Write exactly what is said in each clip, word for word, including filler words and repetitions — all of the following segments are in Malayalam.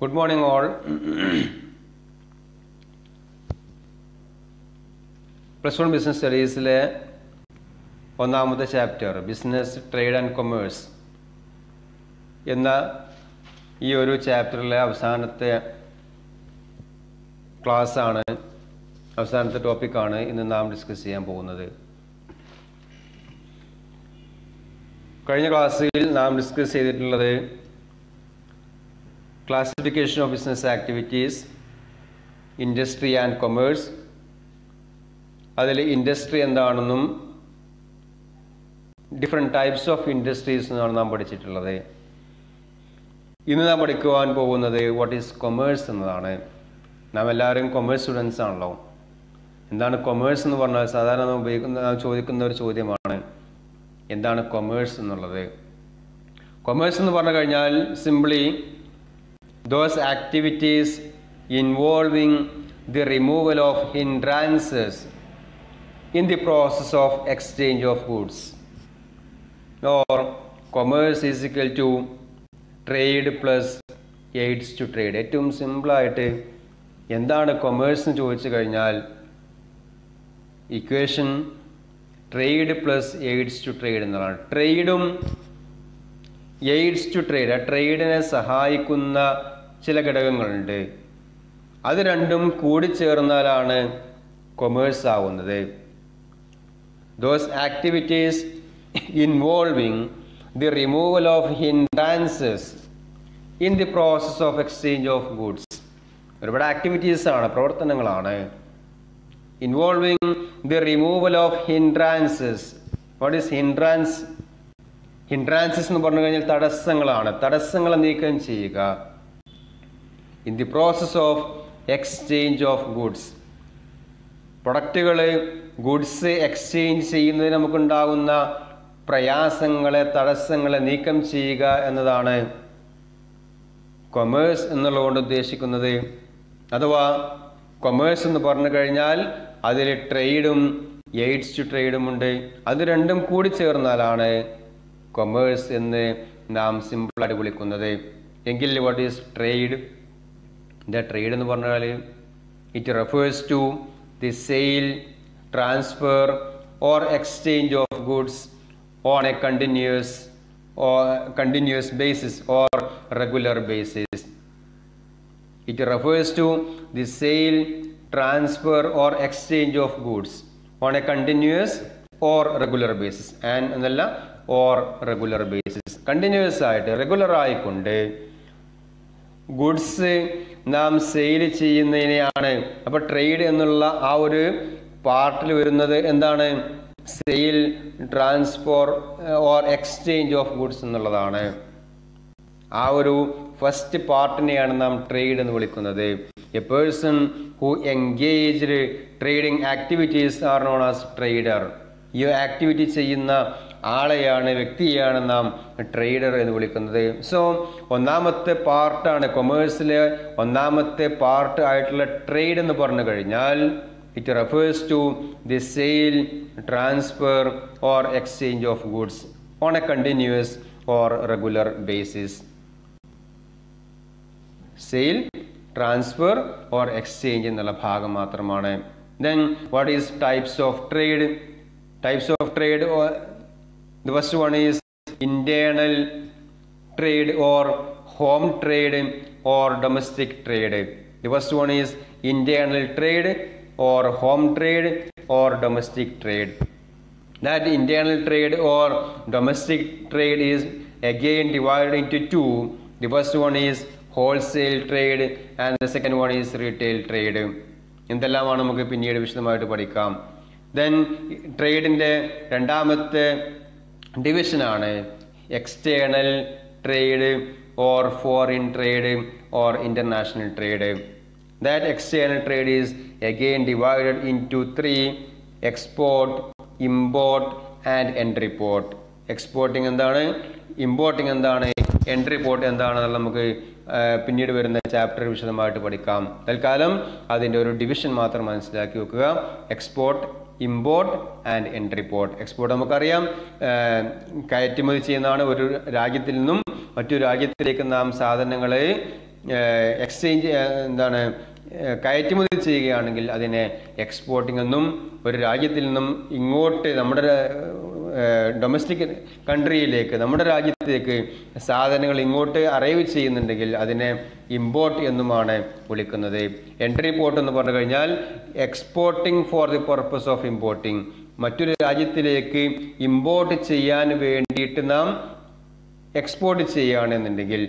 Good morning all. Plus one Business Studies le ഒന്നാമത്തെ chapter business trade and commerce എന്ന ഈ ഒരു ചാപ്റ്ററിലെ അവസാനത്തെ ക്ലാസ് ആണ്, അവസാനത്തെ ടോപ്പിക്കാണ് ഇന്ന് നാം ഡിസ്കസ് ചെയ്യാൻ പോകുന്നത്. കഴിഞ്ഞ ക്ലാസ്സിൽ നാം ഡിസ്കസ് ചെയ്തിട്ടുള്ളത് classification of business activities, industry and commerce. അതിൽ ഇൻഡസ്ട്രി എന്താണെന്നും ഡിഫറെൻറ്റ് ടൈപ്സ് ഓഫ് ഇൻഡസ്ട്രീസ് എന്നാണ് നാം പഠിച്ചിട്ടുള്ളത്. ഇന്ന് നാം പഠിക്കുവാൻ പോകുന്നത് വാട്ട് ഈസ് കൊമേഴ്സ് എന്നതാണ്. നാം എല്ലാവരും കൊമേഴ്സ് സ്റ്റുഡൻസ് ആണല്ലോ. എന്താണ് കൊമേഴ്സ് എന്ന് പറഞ്ഞാൽ സാധാരണ നാം ഉപയോഗിക്കുന്ന നാം ചോദിക്കുന്ന ഒരു ചോദ്യമാണ്, എന്താണ് കൊമേഴ്സ് എന്നുള്ളത്. കൊമേഴ്സ് എന്ന് പറഞ്ഞു കഴിഞ്ഞാൽ simply those activities involving the removal of hindrances in the process of exchange of goods, or commerce is equal to trade plus aids to trade. ഏറ്റവും സിമ്പിളായിട്ട് എന്താണ് കൊമേഴ്സ് എന്ന് ചോദിച്ചു കഴിഞ്ഞാൽ equation trade plus aids to trade എന്നതാണ്. ട്രേഡും എയ്ഡ്സ് ടു ട്രേഡ്, ആ ട്രേഡിനെ സഹായിക്കുന്ന ചില ഘടകങ്ങളുണ്ട്, അത് രണ്ടും കൂടിച്ചേർന്നാലാണ് കൊമേഴ്സ് ആവുന്നത്. Those activities involving the removal of hindrances in the process of exchange of goods. ഒരുപാട് ആക്ടിവിറ്റീസ് ആണ്, പ്രവർത്തനങ്ങളാണ്. Involving the removal of hindrances. What is hindrance? Hindrances എന്ന് പറഞ്ഞു കഴിഞ്ഞാൽ തടസ്സങ്ങളാണ്, തടസ്സങ്ങളെ നീക്കം ചെയ്യുക. In the process of exchange of goods, പ്രൊഡക്റ്റുകൾ ഗുഡ്സ് എക്സ്ചേഞ്ച് ചെയ്യുന്നതിന് നമുക്കുണ്ടാകുന്ന പ്രയാസങ്ങളെ, തടസ്സങ്ങളെ നീക്കം ചെയ്യുക എന്നതാണ് കൊമേഴ്സ് എന്നുള്ളതുകൊണ്ട് ഉദ്ദേശിക്കുന്നത്. അഥവാ കൊമേഴ്സ് എന്ന് പറഞ്ഞു കഴിഞ്ഞാൽ അതിൽ ട്രേഡും എയ്ഡ്സ് ടു ട്രേഡും ഉണ്ട്. അത് രണ്ടും കൂടി ചേർന്നാലാണ് കൊമേഴ്സ് എന്ന് നാം സിമ്പിളായിട്ട് വിളിക്കുന്നത്. എങ്കിൽ what is trade? The trade എന്ന് പറഞ്ഞാൽ it refers to the sale, transfer or exchange of goods on a continuous or continuous basis or regular basis. It refers to the sale, transfer or exchange of goods on a continuous or regular basis. And എന്നല്ല or regular basis. Continuous ആയിട്ട്, റെഗുലർ ആയിക്കൊണ്ട് ഗുഡ്സ് നാം സെയിൽ ചെയ്യുന്നതിനെയാണ്. അപ്പോൾ ട്രേഡ് എന്നുള്ള ആ ഒരു പാർട്ടിൽ വരുന്നത് എന്താണ്? Sale, transfer or exchange of goods എന്നുള്ളതാണ്. ആ ഒരു ഫസ്റ്റ് പാർട്ടിനെയാണ് നാം ട്രേഡ് എന്ന് വിളിക്കുന്നത്. A person who engaged trading activities are known as trader. ഈ ആക്ടിവിറ്റി ചെയ്യുന്ന ആളെയാണ്, വ്യക്തിയാണ് നാം ട്രേഡർ എന്ന് വിളിക്കുന്നത്. സോ ഒന്നാമത്തെ പാർട്ടാണ് കൊമേഴ്സിലെ ഒന്നാമത്തെ പാർട്ട് ആയിട്ടുള്ള ട്രേഡ് എന്ന് പറഞ്ഞു കഴിഞ്ഞാൽ it refers to the sale, transfer or exchange of goods on a continuous or regular basis. Sale, transfer or exchange എന്നുള്ള ഭാഗം മാത്രമാണ്. Then what is types of trade? Types of trade, or the first one is internal trade or home trade or domestic trade. The first one is internal trade or home trade or domestic trade. That internal trade or domestic trade is again divided into two. The first one is wholesale trade and the second one is retail trade. എന്തെല്ലാമാണ് നമുക്ക് പിന്നീട് വിശദമായിട്ട് പഠിക്കാം. ദെൻ ട്രേഡിൻ്റെ രണ്ടാമത്തെ ഡിവിഷനാണ് external trade or foreign trade or international trade. That external trade is again divided into three: export, import and entry port. Exporting എന്താണ്, importing എന്താണ്, entry port എന്താണെന്നുള്ള നമുക്ക് പിന്നീട് വരുന്ന ചാപ്റ്റർ വിശദമായിട്ട് പഠിക്കാം. തൽക്കാലം അതിൻ്റെ ഒരു ഡിവിഷൻ മാത്രം മനസ്സിലാക്കി വെക്കുക. Export, import and entry port. Export നമുക്കറിയാം, കയറ്റുമതി ചെയ്യുന്നതാണ്. ഒരു രാജ്യത്തിൽ നിന്നും മറ്റൊരു രാജ്യത്തിലേക്ക് നാം സാധനങ്ങളെ എക്സ്ചേഞ്ച് എന്താണ് കയറ്റുമതി ചെയ്യുകയാണെങ്കിൽ അതിനെ എക്സ്പോർട്ടിംഗ് എന്നും, ഒരു രാജ്യത്തിൽ നിന്നും ഇങ്ങോട്ട് നമ്മുടെ ഡൊമസ്റ്റിക് കൺട്രിയിലേക്ക് നമ്മുടെ രാജ്യത്തേക്ക് സാധനങ്ങൾ ഇങ്ങോട്ട് അറൈവ് ചെയ്യുന്നുണ്ടെങ്കിൽ അതിനെ ഇമ്പോർട്ട് എന്നുമാണ് വിളിക്കുന്നത്. എൻട്രി പോർട്ട് എന്ന് പറഞ്ഞു കഴിഞ്ഞാൽ exporting for the purpose of importing, മറ്റൊരു രാജ്യത്തിലേക്ക് ഇമ്പോർട്ട് ചെയ്യാൻ വേണ്ടിയിട്ട് നാം എക്സ്പോർട്ട് ചെയ്യുകയാണെന്നുണ്ടെങ്കിൽ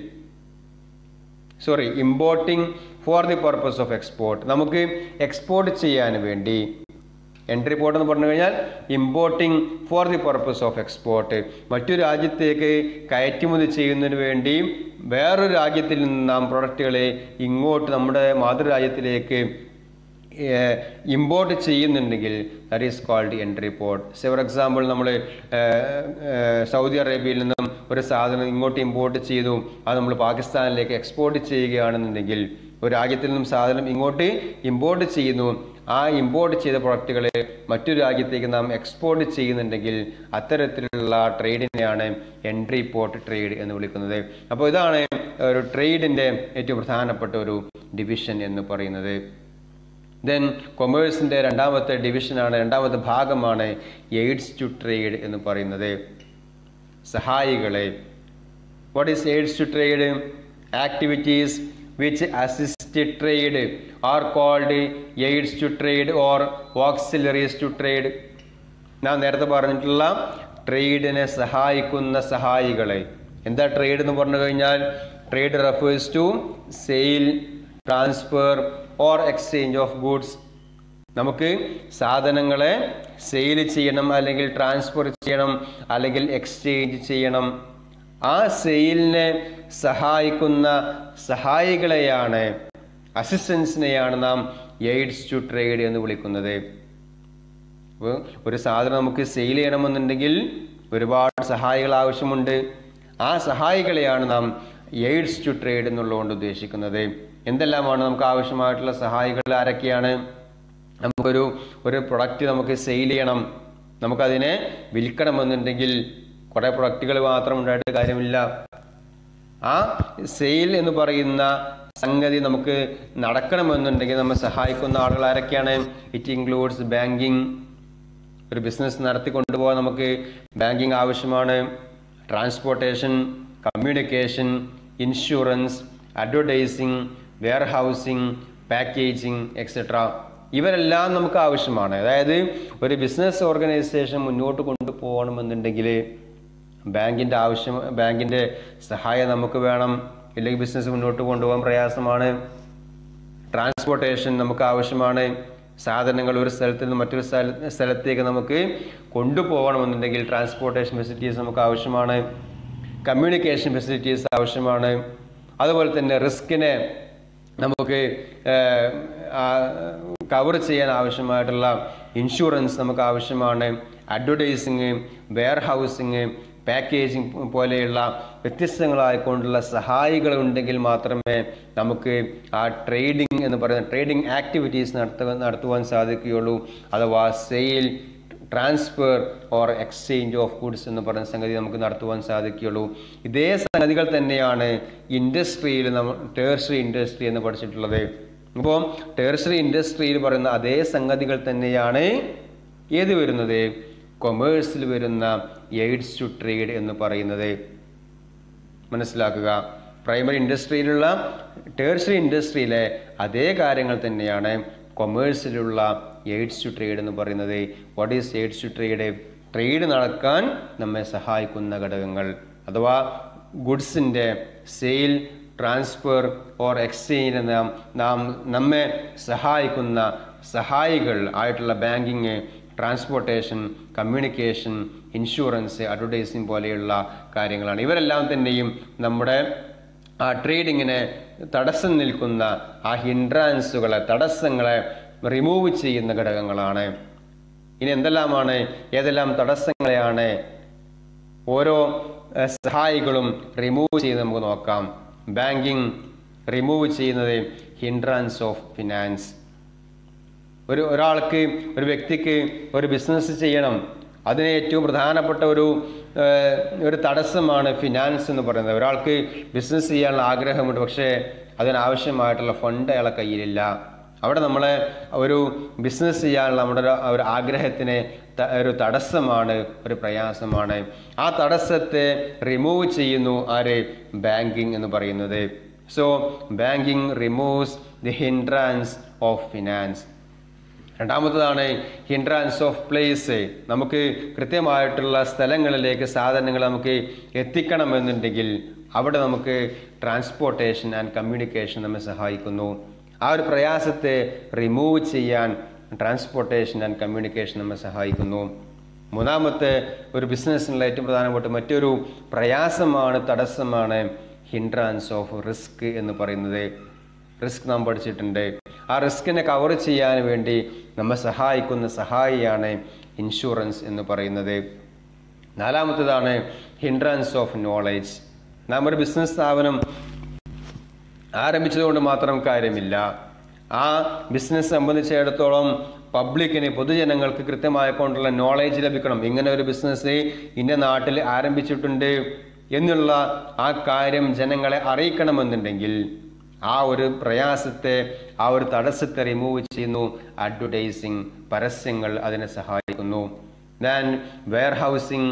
sorry importing for the purpose of export, നമുക്ക് എക്സ്പോർട്ട് ചെയ്യാൻ വേണ്ടി. എൻട്രി പോർട്ട് എന്ന് പറഞ്ഞു കഴിഞ്ഞാൽ importing for the purpose of export, മറ്റൊരു രാജ്യത്തേക്ക് കയറ്റുമതി ചെയ്യുന്നതിന് വേണ്ടി വേറൊരു രാജ്യത്തിൽ നിന്ന് നാം പ്രൊഡക്റ്റുകളെ ഇങ്ങോട്ട് നമ്മുടെ മാതൃരാജ്യത്തിലേക്ക് ഇമ്പോർട്ട് ചെയ്യുന്നുണ്ടെങ്കിൽ that is called entry port. Say for example നമ്മൾ സൗദി അറേബ്യയിൽ നിന്നും ഒരു സാധനം ഇങ്ങോട്ട് ഇമ്പോർട്ട് ചെയ്തു, അത് നമ്മൾ പാകിസ്ഥാനിലേക്ക് എക്സ്പോർട്ട് ചെയ്യുകയാണെന്നുണ്ടെങ്കിൽ, ഒരു രാജ്യത്തിൽ നിന്നും സാധനം ഇങ്ങോട്ട് ഇമ്പോർട്ട് ചെയ്യുന്നു, ആ ഇമ്പോർട്ട് ചെയ്ത പ്രൊഡക്റ്റുകളെ മറ്റൊരു രാജ്യത്തേക്ക് നാം എക്സ്പോർട്ട് ചെയ്യുന്നുണ്ടെങ്കിൽ അത്തരത്തിലുള്ള ട്രേഡിനെയാണ് എൻട്രി പോർട്ട് ട്രേഡ് എന്ന് വിളിക്കുന്നത്. അപ്പോൾ ഇതാണ് ഒരു ട്രേഡിൻ്റെ ഏറ്റവും പ്രധാനപ്പെട്ട ഒരു ഡിവിഷൻ എന്ന് പറയുന്നത്. ദെൻ കൊമേഴ്സിൻ്റെ രണ്ടാമത്തെ ഡിവിഷനാണ്, രണ്ടാമത്തെ ഭാഗമാണ് എയ്ഡ്സ് ടു ട്രേഡ് എന്ന് പറയുന്നത്, സഹായികളെ. What is aids to trade? Activities which assist trade are called aids to trade or auxiliaries to trade. ഞാൻ നേരത്തെ പറഞ്ഞിട്ടുള്ള ട്രേഡിനെ സഹായിക്കുന്ന സഹായികളെ. എന്താ ട്രേഡ് എന്ന് പറഞ്ഞു കഴിഞ്ഞാൽ? Trade refers to sale, transfer or exchange of goods. നമുക്ക് സാധനങ്ങളെ സെയിൽ ചെയ്യണം, അല്ലെങ്കിൽ ട്രാൻസ്ഫർ ചെയ്യണം, അല്ലെങ്കിൽ എക്സ്ചേഞ്ച് ചെയ്യണം. ആ സെയിലിനെ സഹായിക്കുന്ന സഹായികളെയാണ്, അസിസ്റ്റൻസിനെയാണ് നാം എയ്ഡ്സ് ടു ട്രേഡ് എന്ന് വിളിക്കുന്നത്. അപ്പോൾ ഒരു സാധനം നമുക്ക് സെയിൽ ചെയ്യണമെന്നുണ്ടെങ്കിൽ ഒരുപാട് സഹായികൾ ആവശ്യമുണ്ട്. ആ സഹായികളെയാണ് നാം എയ്ഡ്സ് ടു ട്രേഡ് എന്നുള്ളതുകൊണ്ട് ഉദ്ദേശിക്കുന്നത്. എന്തെല്ലാമാണ് നമുക്ക് ആവശ്യമായിട്ടുള്ള സഹായികൾ? ആരൊക്കെയാണ്? നമുക്കൊരു ഒരു പ്രൊഡക്റ്റ് നമുക്ക് സെയിൽ ചെയ്യണം, നമുക്കതിനെ വിൽക്കണമെന്നുണ്ടെങ്കിൽ കുറേ പ്രൊഡക്റ്റുകൾ മാത്രം ഉണ്ടായിട്ട് കാര്യമില്ല. ആ സെയിൽ എന്ന് പറയുന്ന സംഗതി നമുക്ക് നടക്കണമെന്നുണ്ടെങ്കിൽ നമ്മെ സഹായിക്കുന്ന ആളുകൾ ആരൊക്കെയാണ്? It includes banking. ഒരു ബിസിനസ് നടത്തിക്കൊണ്ടുപോകാൻ നമുക്ക് ബാങ്കിങ് ആവശ്യമാണ്. Transportation, communication, insurance, advertising, warehousing, packaging etcetera. ഇവരെല്ലാം നമുക്ക് ആവശ്യമാണ്. അതായത് ഒരു ബിസിനസ് ഓർഗനൈസേഷൻ മുന്നോട്ട് കൊണ്ടുപോകണമെന്നുണ്ടെങ്കിൽ ബാങ്കിൻ്റെ ആവശ്യം, ബാങ്കിൻ്റെ സഹായം നമുക്ക് വേണം, ഇല്ലെങ്കിൽ ബിസിനസ് മുന്നോട്ട് കൊണ്ടുപോകാൻ പ്രയാസമാണ്. ട്രാൻസ്പോർട്ടേഷൻ നമുക്ക് ആവശ്യമാണ്. സാധനങ്ങൾ ഒരു സ്ഥലത്ത് നിന്ന് മറ്റൊരു സ്ഥല സ്ഥലത്തേക്ക് നമുക്ക് കൊണ്ടുപോകണമെന്നുണ്ടെങ്കിൽ ട്രാൻസ്പോർട്ടേഷൻ ഫെസിലിറ്റീസ് നമുക്ക് ആവശ്യമാണ്. കമ്മ്യൂണിക്കേഷൻ ഫെസിലിറ്റീസ് ആവശ്യമാണ്. അതുപോലെ തന്നെ റിസ്കിനെ നമുക്ക് കവർ ചെയ്യാൻ ആവശ്യമായിട്ടുള്ള ഇൻഷുറൻസ് നമുക്ക് ആവശ്യമാണ്. അഡ്വർടൈസിങ്, വെയർഹൗസിങ്, പാക്കേജിങ് പോലെയുള്ള വ്യത്യസ്തങ്ങളായിക്കൊണ്ടുള്ള സഹായികൾ ഉണ്ടെങ്കിൽ മാത്രമേ നമുക്ക് ആ ട്രേഡിംഗ് എന്ന് പറയുന്ന ട്രേഡിംഗ് ആക്ടിവിറ്റീസ് നടത്തുക നടത്തുവാൻ സാധിക്കുകയുള്ളൂ. അഥവാ sale, transfer or exchange of goods എന്ന് പറയുന്ന സംഗതി നമുക്ക് നടത്തുവാൻ സാധിക്കുകയുള്ളൂ. ഇതേ സംഗതികൾ തന്നെയാണ് ഇൻഡസ്ട്രിയിൽ നമ്മൾ ടേഴ്സറി ഇൻഡസ്ട്രി എന്ന് പഠിച്ചിട്ടുള്ളത്. അപ്പോൾ ടേഴ്സറി ഇൻഡസ്ട്രിയിൽ പറയുന്ന അതേ സംഗതികൾ തന്നെയാണ് ഏത് വരുന്നത്? കൊമേഴ്സിൽ വരുന്ന എയ്ഡ്സ് ടു ട്രേഡ് എന്ന് പറയുന്നത്. മനസ്സിലാക്കുക. പ്രൈമറി ഇൻഡസ്ട്രിയിലുള്ള ടേഴ്സറി ഇൻഡസ്ട്രിയിലെ അതേ കാര്യങ്ങൾ തന്നെയാണ് കൊമേഴ്സിലുള്ള എയ്ഡ്സ് ടു ട്രേഡ് എന്ന് പറയുന്നത്. What is aids to trade? Trade നടക്കാൻ നമ്മെ സഹായിക്കുന്ന ഘടകങ്ങൾ, അഥവാ ഗുഡ്സിൻ്റെ സെയിൽ, ട്രാൻസ്ഫർ ഓർ എക്സ്ചേഞ്ചിന് നാം നാം നമ്മെ സഹായിക്കുന്ന സഹായികൾ ആയിട്ടുള്ള banking, transportation, communication, insurance, advertising പോലെയുള്ള കാര്യങ്ങളാണ്. ഇവരെല്ലാം തന്നെയും നമ്മുടെ ആ ട്രേഡിങ്ങിനെ തടസ്സം നിൽക്കുന്ന ആ ഹിൻഡ്രാൻസുകളെ, തടസ്സങ്ങളെ റിമൂവ് ചെയ്യുന്ന ഘടകങ്ങളാണ്. ഇനി എന്തെല്ലാമാണ്, ഏതെല്ലാം തടസ്സങ്ങളെയാണ് ഓരോ സഹായികളും റിമൂവ് ചെയ്ത് നമുക്ക് നോക്കാം. ബാങ്കിങ് റിമൂവ് ചെയ്യുന്നത് ഹിൻഡ്രാൻസ് ഓഫ് ഫിനാൻസ്. ഒരു ഒരാൾക്ക്, ഒരു വ്യക്തിക്ക് ഒരു ബിസിനസ് ചെയ്യണം, അതിന് ഏറ്റവും പ്രധാനപ്പെട്ട ഒരു ഒരു തടസ്സമാണ് ഫിനാൻസ് എന്ന് പറയുന്നത്. ഒരാൾക്ക് ബിസിനസ് ചെയ്യാനുള്ള ആഗ്രഹമുണ്ട്, പക്ഷേ അതിനാവശ്യമായിട്ടുള്ള ഫണ്ട് അയാളെ കയ്യിലില്ല. അവിടെ നമ്മളെ ഒരു ബിസിനസ് ചെയ്യാനുള്ള നമ്മുടെ ഒരു ആഗ്രഹത്തിന് ഒരു തടസ്സമാണ്, ഒരു പ്രയാസമാണ്. ആ തടസ്സത്തെ റിമൂവ് ചെയ്യുന്നു ആര്? ബാങ്കിങ് എന്ന് പറയുന്നത്. So banking removes the hindrance of finance. രണ്ടാമത്തതാണ് ഹിൻഡ്രാൻസ് ഓഫ് പ്ലേസ്. നമുക്ക് കൃത്യമായിട്ടുള്ള സ്ഥലങ്ങളിലേക്ക് സാധനങ്ങൾ നമുക്ക് എത്തിക്കണമെന്നുണ്ടെങ്കിൽ അവിടെ നമുക്ക് ട്രാൻസ്പോർട്ടേഷൻ ആൻഡ് കമ്മ്യൂണിക്കേഷൻ നമ്മെ സഹായിക്കുന്നു. ആ ഒരു പ്രയാസത്തെ റിമൂവ് ചെയ്യാൻ ട്രാൻസ്പോർട്ടേഷൻ ആൻഡ് കമ്മ്യൂണിക്കേഷൻ നമ്മെ സഹായിക്കുന്നു. മൂന്നാമത്തെ ഒരു ബിസിനസ്സിനുള്ള ഏറ്റവും പ്രധാനപ്പെട്ട മറ്റൊരു പ്രയാസമാണ്, തടസ്സമാണ് ഹിൻഡ്രാൻസ് ഓഫ് റിസ്ക് എന്ന് പറയുന്നത്. റിസ്ക് നാം പഠിച്ചിട്ടുണ്ട്. ആ റിസ്കിനെ കവർ ചെയ്യാൻ വേണ്ടി നമ്മെ സഹായിക്കുന്ന സഹായിയാണ് ഇൻഷുറൻസ് എന്ന് പറയുന്നത്. നാലാമത്തേതാണ് ഹിൻഡ്രാൻസ് ഓഫ് നോളേജ്. നാം ഒരു ബിസിനസ് സ്ഥാപനം ആരംഭിച്ചതുകൊണ്ട് മാത്രം കാര്യമില്ല. ആ ബിസിനസ് സംബന്ധിച്ചിടത്തോളം പബ്ലിക്കിന്, പൊതുജനങ്ങൾക്ക് കൃത്യമായ കൊണ്ടുള്ള നോളേജ് ലഭിക്കണം. ഇങ്ങനെ ഒരു ബിസിനസ് ഇന്ന നാട്ടിൽ ആരംഭിച്ചിട്ടുണ്ട് എന്നുള്ള ആ കാര്യം ജനങ്ങളെ അറിയിക്കണമെന്നുണ്ടെങ്കിൽ ആ ഒരു പ്രയാസത്തെ, ആ ഒരു തടസ്സത്തെ റിമൂവ് ചെയ്യുന്നു അഡ്വർടൈസിങ്, പരസ്യങ്ങൾ അതിനെ സഹായിക്കുന്നു. Then warehousing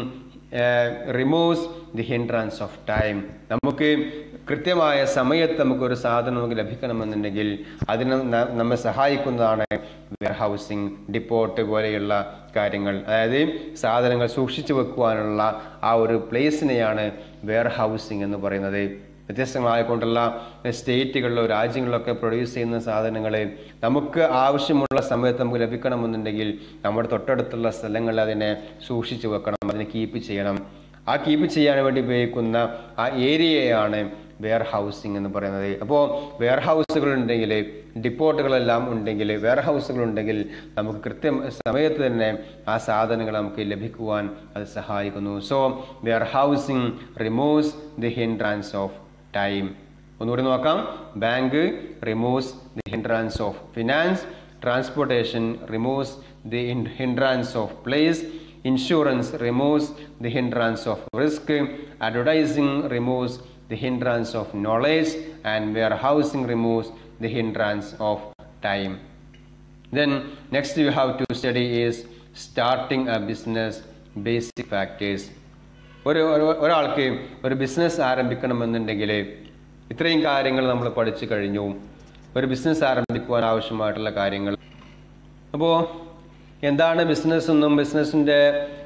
removes the hindrance of time. നമുക്ക് കൃത്യമായ സമയത്ത് നമുക്കൊരു സാധനം നമുക്ക് ലഭിക്കണമെന്നുണ്ടെങ്കിൽ അതിന് നമ്മെ സഹായിക്കുന്നതാണ് വെയർ ഹൗസിങ്, ഡിപ്പോട്ട് പോലെയുള്ള കാര്യങ്ങൾ. അതായത് സാധനങ്ങൾ സൂക്ഷിച്ചു വെക്കുവാനുള്ള ആ ഒരു പ്ലേസിനെയാണ് വെയർ ഹൗസിങ് എന്ന് പറയുന്നത്. വ്യത്യസ്തമായിക്കൊണ്ടുള്ള സ്റ്റേറ്റുകളിലോ രാജ്യങ്ങളിലൊക്കെ പ്രൊഡ്യൂസ് ചെയ്യുന്ന സാധനങ്ങൾ നമുക്ക് ആവശ്യമുള്ള സമയത്ത് നമുക്ക് ലഭിക്കണമെന്നുണ്ടെങ്കിൽ നമ്മുടെ തൊട്ടടുത്തുള്ള സ്ഥലങ്ങളിൽ അതിനെ സൂക്ഷിച്ചു വെക്കണം, അതിനെ കീപ്പ് ചെയ്യണം. ആ കീപ്പ് ചെയ്യാൻ വേണ്ടി ഉപയോഗിക്കുന്ന ആ ഏരിയയാണ് വെയർ ഹൗസിങ് എന്ന് പറയുന്നത്. അപ്പോൾ വെയർ ഹൗസുകൾ ഉണ്ടെങ്കിൽ, ഡിപ്പോട്ടുകളെല്ലാം ഉണ്ടെങ്കിൽ, വെയർ ഹൗസുകൾ ഉണ്ടെങ്കിൽ നമുക്ക് കൃത്യം സമയത്ത് തന്നെ ആ സാധനങ്ങൾ നമുക്ക് ലഭിക്കുവാൻ അത് സഹായിക്കുന്നു. So warehousing removes the hindrance of time. ഒന്നുകൂടി നോക്കാം. Bank removes the hindrance of finance, transportation removes the hindrance of place, insurance removes the hindrance of risk, advertising removes the hindrance of knowledge, and warehousing removes the hindrance of time. Then next you have to study is starting a business basic factors. ഒരു ഒരാൾക്ക് ഒരു ബിസിനസ് ആരംഭിക്കണമെന്നുണ്ടെങ്കിൽ ഇത്രയും കാര്യങ്ങൾ നമ്മൾ പഠിച്ചു കഴിഞ്ഞു. ഒരു ബിസിനസ് ആരംഭിക്കുവാൻ ആവശ്യമായിട്ടുള്ള കാര്യങ്ങൾ. അപ്പോൾ എന്താണ് ബിസിനസ് എന്നും ബിസിനസ്സിൻ്റെ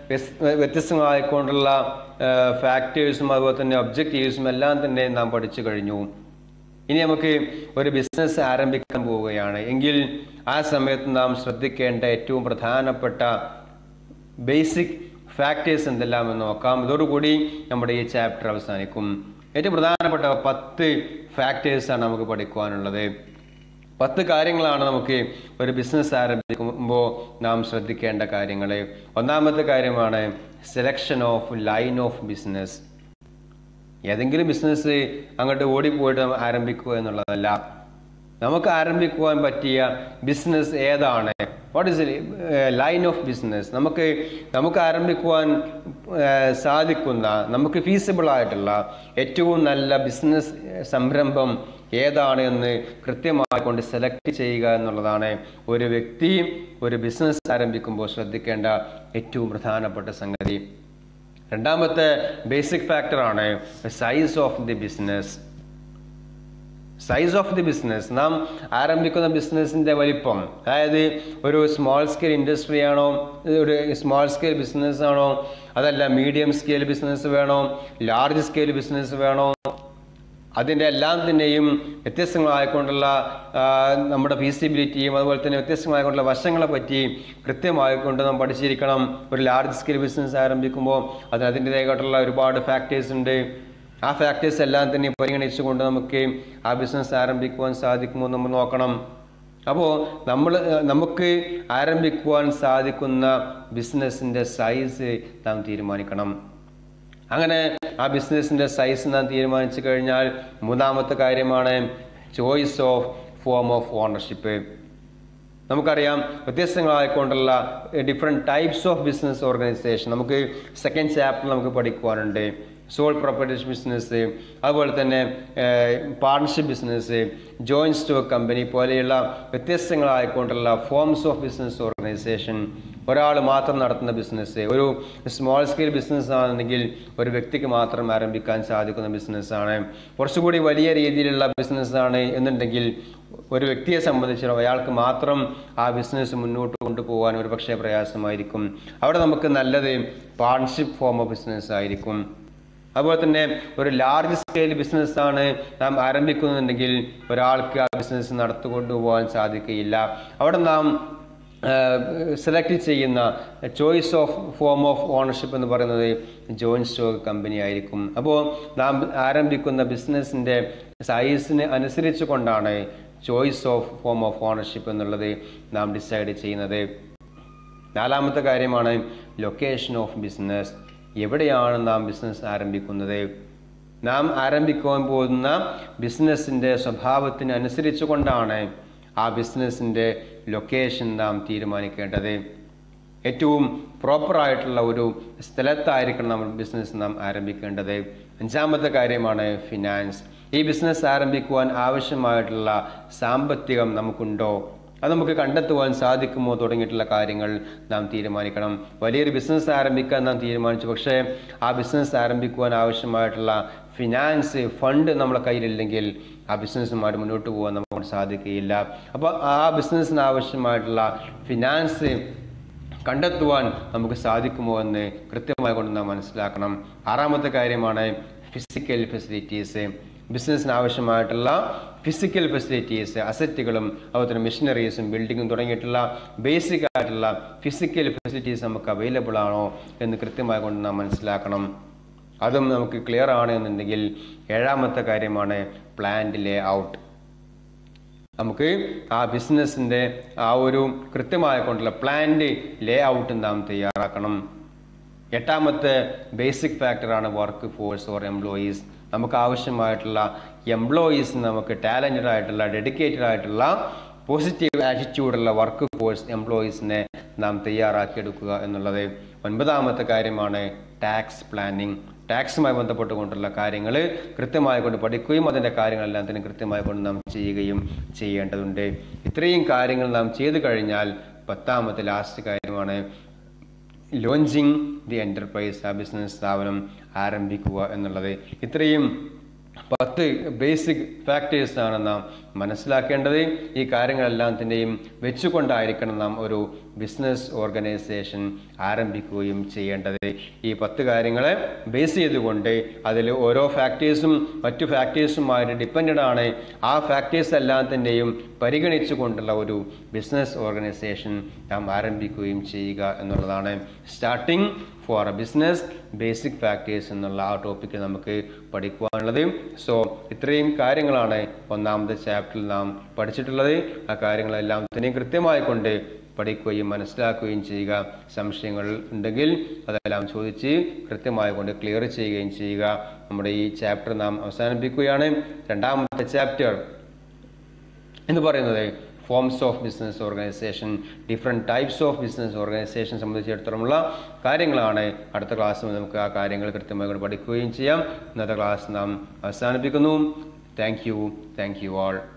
വ്യത്യസ്തമായിക്കൊണ്ടുള്ള ഫാക്ടേഴ്സും അതുപോലെ തന്നെ ഒബ്ജക്റ്റീവ്സും എല്ലാം തന്നെ നാം പഠിച്ചു കഴിഞ്ഞു. ഇനി നമുക്ക് ഒരു ബിസിനസ് ആരംഭിക്കാൻ പോവുകയാണ് എങ്കിൽ ആ സമയത്ത് നാം ശ്രദ്ധിക്കേണ്ട ഏറ്റവും പ്രധാനപ്പെട്ട ബേസിക് ഫാക്ടേഴ്സ് എന്തെല്ലാമെന്ന് നോക്കാം. ഇതോടുകൂടി നമ്മുടെ ഈ ചാപ്റ്റർ അവസാനിക്കും. ഏറ്റവും പ്രധാനപ്പെട്ട പത്ത് ഫാക്ടേഴ്സാണ് നമുക്ക് പഠിക്കുവാനുള്ളത്. പത്ത് കാര്യങ്ങളാണ് നമുക്ക് ഒരു ബിസിനസ് ആരംഭിക്കുമ്പോൾ നാം ശ്രദ്ധിക്കേണ്ട കാര്യങ്ങൾ. ഒന്നാമത്തെ കാര്യമാണ് selection of line of business. ഏതെങ്കിലും ബിസിനസ് അങ്ങോട്ട് ഓടിപ്പോയിട്ട് ആരംഭിക്കുക എന്നുള്ളതല്ല. നമുക്ക് ആരംഭിക്കുവാൻ പറ്റിയ ബിസിനസ് ഏതാണ്? What is line of business? നമുക്ക് നമുക്ക് ആരംഭിക്കുവാൻ സാധിക്കുന്ന, നമുക്ക് ഫീസിബിൾ ആയിട്ടുള്ള ഏറ്റവും നല്ല ബിസിനസ് സംരംഭം ഏതാണ് എന്ന് കൃത്യമായി കൊണ്ട് സെലക്ട് ചെയ്യുക എന്നുള്ളതാണ് ഒരു വ്യക്തി ഒരു ബിസിനസ് ആരംഭിക്കുമ്പോൾ ശ്രദ്ധിക്കേണ്ട ഏറ്റവും പ്രധാനപ്പെട്ട സംഗതി. രണ്ടാമത്തെ ബേസിക് ഫാക്ടറാണ് size of the business. Size of the business, നാം ആരംഭിക്കുന്ന ബിസിനസ്സിൻ്റെ വലിപ്പം. അതായത് ഒരു സ്മോൾ സ്കെയിൽ ഇൻഡസ്ട്രി ആണോ, ഒരു സ്മോൾ സ്കെയിൽ ബിസിനസ് ആണോ, അതല്ല മീഡിയം സ്കെയിൽ ബിസിനസ് വേണോ, ലാർജ് സ്കെയിൽ ബിസിനസ് വേണോ, അതിൻ്റെ എല്ലാം തന്നെയും വ്യത്യസ്തങ്ങളായിക്കൊണ്ടുള്ള നമ്മുടെ ഫീസിബിലിറ്റിയും അതുപോലെ തന്നെ വ്യത്യസ്തമായിക്കൊണ്ടുള്ള വശങ്ങളെ പറ്റി കൃത്യമായിക്കൊണ്ട് നാം പഠിച്ചിരിക്കണം. ഒരു ലാർജ് സ്കെയിൽ ബിസിനസ് ആരംഭിക്കുമ്പോൾ അതിന് അതിൻ്റെതായിട്ടുള്ള ഒരുപാട് ഫാക്ടേഴ്സ് ഉണ്ട്. ആ ഫാക്ടേഴ്സ് എല്ലാം തന്നെ പരിഗണിച്ചുകൊണ്ട് നമുക്ക് ആ ബിസിനസ് ആരംഭിക്കുവാൻ സാധിക്കുമോ നമ്മൾ നോക്കണം. അപ്പോൾ നമ്മൾ നമുക്ക് ആരംഭിക്കുവാൻ സാധിക്കുന്ന ബിസിനസ്സിൻ്റെ സൈസ് നാം തീരുമാനിക്കണം. അങ്ങനെ ആ ബിസിനസ്സിൻ്റെ സൈസ് നാം തീരുമാനിച്ചു കഴിഞ്ഞാൽ മൂന്നാമത്തെ കാര്യമാണ് choice of form of ownership. നമുക്കറിയാം വ്യത്യസ്തങ്ങളായിക്കൊണ്ടുള്ള different types of business organization നമുക്ക് സെക്കൻഡ് ചാപ്റ്ററിൽ നമുക്ക് പഠിക്കുവാനുണ്ട്. സോൾ പ്രൊപ്പറേറ്റർഷിപ്പ് ബിസിനസ്, അതുപോലെ തന്നെ partnership business, joint stock company പോലെയുള്ള വ്യത്യസ്തങ്ങളായിക്കൊണ്ടുള്ള ഫോംസ് ഓഫ് ബിസിനസ് ഓർഗനൈസേഷൻ, ഒരാൾ മാത്രം നടത്തുന്ന ബിസിനസ്, ഒരു സ്മോൾ സ്കെയിൽ ബിസിനസ് ആണെങ്കിൽ ഒരു വ്യക്തിക്ക് മാത്രം ആരംഭിക്കാൻ സാധിക്കുന്ന ബിസിനസ്സാണ്. കുറച്ചുകൂടി വലിയ രീതിയിലുള്ള ബിസിനസ്സാണ് എന്നുണ്ടെങ്കിൽ ഒരു വ്യക്തിയെ സംബന്ധിച്ചിടത്തോളം അയാൾക്ക് മാത്രം ആ ബിസിനസ് മുന്നോട്ട് കൊണ്ടുപോകാൻ ഒരു പക്ഷേ പ്രയാസമായിരിക്കും. അവിടെ നമുക്ക് നല്ലത് പാർട്ണർഷിപ്പ് ഫോം ഓഫ് ബിസിനസ് ആയിരിക്കും. അതുപോലെ തന്നെ ഒരു ലാർജ് സ്കെയിൽ ബിസിനസ്സാണ് നാം ആരംഭിക്കുന്നുണ്ടെങ്കിൽ ഒരാൾക്ക് ആ ബിസിനസ് നടത്തിക്കൊണ്ടു പോകാൻ സാധിക്കുകയില്ല. അവിടെ നാം സെലക്ട് ചെയ്യുന്ന choice of form of ownership എന്ന് പറയുന്നത് ജോയിൻറ്റ് സ്റ്റോക്ക് കമ്പനി ആയിരിക്കും. അപ്പോൾ നാം ആരംഭിക്കുന്ന ബിസിനസ്സിൻ്റെ സൈസിന് അനുസരിച്ച് കൊണ്ടാണ് choice of form of ownership എന്നുള്ളത് നാം ഡിസൈഡ് ചെയ്യുന്നത്. നാലാമത്തെ കാര്യമാണ് ലൊക്കേഷൻ ഓഫ് ബിസിനസ്. എവിടെയാണ് നാം ബിസിനസ് ആരംഭിക്കുന്നത്? നാം ആരംഭിക്കാൻ പോകുന്ന ബിസിനസ്സിൻ്റെ സ്വഭാവത്തിന് അനുസരിച്ച് കൊണ്ടാണ് ആ ബിസിനസ്സിൻ്റെ ലൊക്കേഷൻ നാം തീരുമാനിക്കേണ്ടത്. ഏറ്റവും പ്രോപ്പറായിട്ടുള്ള ഒരു സ്ഥലത്തായിരിക്കണം നമ്മൾ ബിസിനസ് നാം ആരംഭിക്കേണ്ടത്. അഞ്ചാമത്തെ കാര്യമാണ് ഫിനാൻസ്. ഈ ബിസിനസ് ആരംഭിക്കുവാൻ ആവശ്യമായിട്ടുള്ള സാമ്പത്തികം നമുക്കുണ്ടോ, അത് നമുക്ക് കണ്ടെത്തുവാൻ സാധിക്കുമോ തുടങ്ങിയിട്ടുള്ള കാര്യങ്ങൾ നാം തീരുമാനിക്കണം. വലിയൊരു ബിസിനസ് ആരംഭിക്കാൻ നാം തീരുമാനിച്ചു, പക്ഷേ ആ ബിസിനസ് ആരംഭിക്കുവാൻ ആവശ്യമായിട്ടുള്ള ഫിനാൻസ് ഫണ്ട് നമ്മുടെ കയ്യിലില്ലെങ്കിൽ ആ ബിസിനസ്സുമായിട്ട് മുന്നോട്ട് പോകാൻ നമുക്ക് സാധിക്കുകയില്ല. അപ്പോൾ ആ ബിസിനസ്സിന് ആവശ്യമായിട്ടുള്ള ഫിനാൻസ് കണ്ടെത്തുവാൻ നമുക്ക് സാധിക്കുമോ എന്ന് കൃത്യമായി കൊണ്ട് നാം മനസ്സിലാക്കണം. ആറാമത്തെ കാര്യമാണ് ഫിസിക്കൽ ഫെസിലിറ്റീസ്. ബിസിനസ്സിന് ആവശ്യമായിട്ടുള്ള ഫിസിക്കൽ ഫെസിലിറ്റീസ്, അസറ്റുകളും അതുപോലെ തന്നെ മെഷീനറീസും ബിൽഡിങ്ങും തുടങ്ങിയിട്ടുള്ള ബേസിക് ആയിട്ടുള്ള ഫിസിക്കൽ ഫെസിലിറ്റീസ് നമുക്ക് അവൈലബിൾ ആണോ എന്ന് കൃത്യമായി കൊണ്ട് നാം മനസ്സിലാക്കണം. അതും നമുക്ക് ക്ലിയർ ആണ് എന്നുണ്ടെങ്കിൽ ഏഴാമത്തെ കാര്യമാണ് പ്ലാന്റ് ലേ ഔട്ട്. നമുക്ക് ആ ബിസിനസ്സിൻ്റെ ആ ഒരു കൃത്യമായ കൊണ്ടുള്ള പ്ലാന്റ് ലേ ഔട്ട് നാം തയ്യാറാക്കണം. എട്ടാമത്തെ ബേസിക് ഫാക്ടറാണ് വർക്ക് ഫോഴ്സ് ഓർ എംപ്ലോയീസ്. നമുക്ക് ആവശ്യമായിട്ടുള്ള എംപ്ലോയീസ്, നമുക്ക് ടാലൻറ്റഡ് ആയിട്ടുള്ള ഡെഡിക്കേറ്റഡ് ആയിട്ടുള്ള പോസിറ്റീവ് ആറ്റിറ്റ്യൂഡുള്ള വർക്ക് ഫോഴ്സ് എംപ്ലോയീസിനെ നാം തയ്യാറാക്കിയെടുക്കുക എന്നുള്ളത്. ഒൻപതാമത്തെ കാര്യമാണ് ടാക്സ് പ്ലാനിങ്. ടാക്സുമായി ബന്ധപ്പെട്ടുകൊണ്ടുള്ള കാര്യങ്ങൾ കൃത്യമായി കൊണ്ട് പഠിക്കുകയും അതിൻ്റെ കാര്യങ്ങളെല്ലാം തന്നെ കൃത്യമായി കൊണ്ട് നാം ചെയ്യുകയും ചെയ്യേണ്ടതുണ്ട്. ഇത്രയും കാര്യങ്ങൾ നാം ചെയ്തു കഴിഞ്ഞാൽ പത്താമത്തെ ലാസ്റ്റ് കാര്യമാണ് ലോഞ്ചിങ് ദി എൻ്റർപ്രൈസ്. ആ ബിസിനസ് സ്ഥാപനം ആരംഭിക്കുക എന്നുള്ളത്. ഇത്രയും പത്ത് ബേസിക് ഫാക്ടേഴ്സാണ് നാം മനസ്സിലാക്കേണ്ടത്. ഈ കാര്യങ്ങളെല്ലാം തന്നെയും വെച്ചുകൊണ്ടായിരിക്കണം നാം ഒരു ബിസിനസ് ഓർഗനൈസേഷൻ ആരംഭിക്കുകയും ചെയ്യേണ്ടത്. ഈ പത്ത് കാര്യങ്ങളെ ബേസ് ചെയ്തുകൊണ്ട് അതിൽ ഓരോ ഫാക്ടേഴ്സും മറ്റു ഫാക്ടേഴ്സുമായിട്ട് ഡിപ്പെൻഡഡ് ആണ്. ആ ഫാക്ടേഴ്സ് എല്ലാം തന്നെയും പരിഗണിച്ചു കൊണ്ടുള്ള ഒരു ബിസിനസ് ഓർഗനൈസേഷൻ നാം ആരംഭിക്കുകയും ചെയ്യുക എന്നുള്ളതാണ്. Starting for a business basic factors എന്നുള്ള ആ ടോപ്പിക്ക് നമുക്ക് പഠിക്കുവാനുള്ളത്. സോ ഇത്രയും കാര്യങ്ങളാണ് ഒന്നാമത്തെ ചാപ്റ്ററിൽ നാം പഠിച്ചിട്ടുള്ളത്. ആ കാര്യങ്ങളെല്ലാം തന്നെയും കൃത്യമായി കൊണ്ട് പഠിക്കുകയും മനസ്സിലാക്കുകയും ചെയ്യുക. സംശയങ്ങൾ ഉണ്ടെങ്കിൽ അതെല്ലാം ചോദിച്ച് കൃത്യമായി കൊണ്ട് ക്ലിയർ ചെയ്യുകയും ചെയ്യുക. നമ്മുടെ ഈ ചാപ്റ്റർ നാം അവസാനിപ്പിക്കുകയാണ്. രണ്ടാമത്തെ ചാപ്റ്റർ എന്ന് പറയുന്നത് forms of business organization, different types of business organization സംബന്ധിച്ചിടത്തോളമുള്ള കാര്യങ്ങളാണ്. അടുത്ത ക്ലാസ്സിൽ നമുക്ക് ആ കാര്യങ്ങൾ കൃത്യമായി കൊണ്ട് പഠിക്കുകയും ചെയ്യാം. ഇന്നത്തെ ക്ലാസ് നാം അവസാനിപ്പിക്കുന്നു. Thank you thank you all.